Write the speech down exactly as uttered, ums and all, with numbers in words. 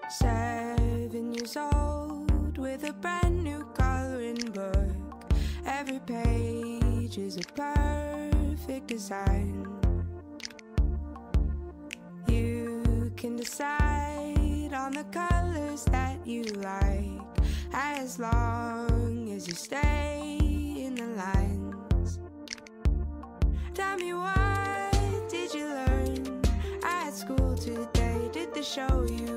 Seven years old with a brand new coloring book. Every page is a perfect design. You can decide on the colors that you like, as long as you stay in the lines. Tell me, what did you learn at school today? Did they show you